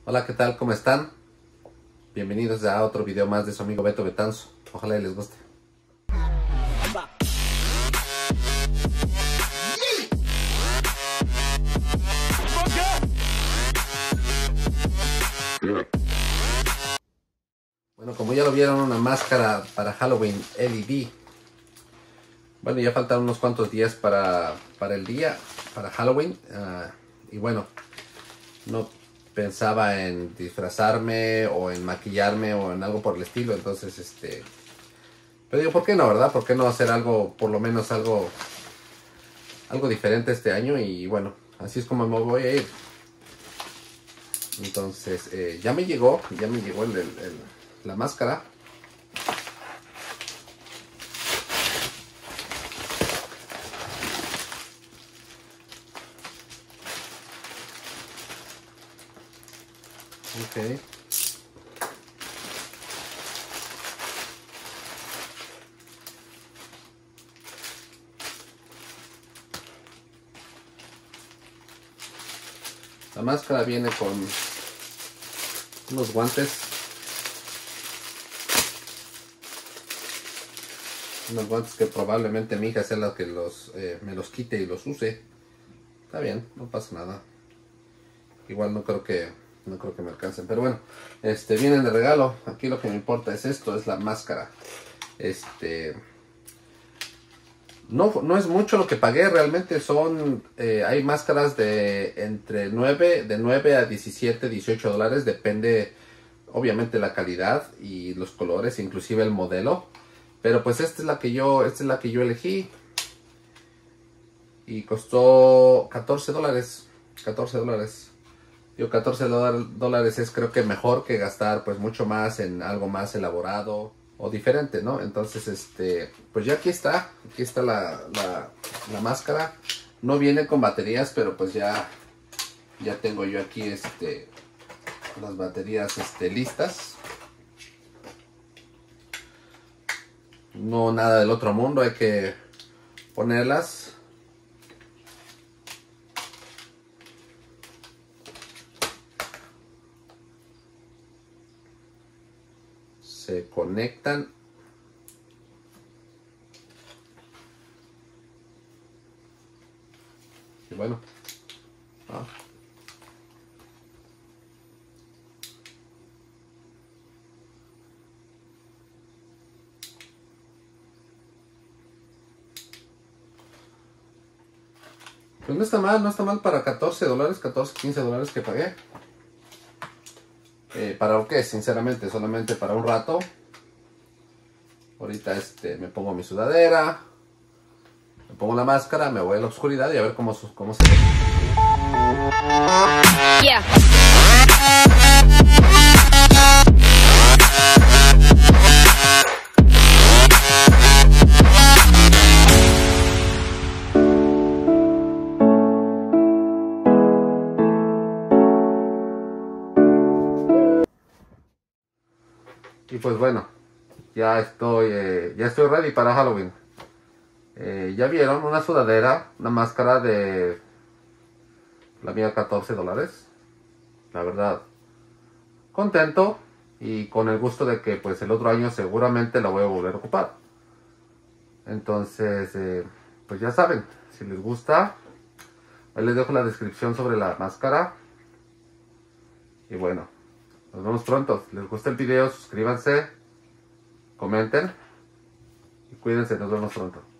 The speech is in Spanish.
Hola, ¿qué tal? ¿Cómo están? Bienvenidos a otro video más de su amigo Beto Betanzo. Ojalá y les guste. Bueno, como ya lo vieron, una máscara para Halloween LED. Bueno, ya faltan unos cuantos días para el día, para Halloween. Y bueno, no pensaba en disfrazarme o en maquillarme o en algo por el estilo. Entonces, pero digo, ¿por qué no, verdad? ¿Por qué no hacer algo, por lo menos algo diferente este año? Y bueno, así es como me voy a ir. Entonces, ya me llegó la máscara. Ok. La máscara viene con unos guantes. Unos guantes que probablemente mi hija sea la que me los quite y los use. Está bien, no pasa nada. Igual no creo que me alcancen. Pero bueno, vienen de regalo. Aquí lo que me importa es esto, es la máscara. No es mucho lo que pagué, realmente hay máscaras de 9 a 17, 18 dólares, depende obviamente la calidad y los colores, inclusive el modelo, pero pues esta es la que yo elegí y costó 14 dólares, 14 dólares. Yo 14 dólares es creo que mejor que gastar pues mucho más en algo más elaborado o diferente, ¿no? Entonces, pues ya aquí está la máscara. No viene con baterías, pero pues ya tengo yo aquí las baterías listas. No nada del otro mundo, hay que ponerlas. Se conectan. Y bueno. Pues no está mal para 14 dólares, 14, 15 dólares que pagué. ¿Para qué? Sinceramente, solamente para un rato. Ahorita me pongo mi sudadera, me pongo la máscara, me voy a la oscuridad y a ver cómo se ve. Yeah. Y pues bueno, ya estoy ready para Halloween. Ya vieron una sudadera, una máscara de la mía 14 dólares. La verdad, contento y con el gusto de que pues el otro año seguramente la voy a volver a ocupar. Entonces, pues ya saben, si les gusta, ahí les dejo la descripción sobre la máscara. Y bueno, nos vemos pronto. Si les gusta el video, suscríbanse, comenten y cuídense, nos vemos pronto.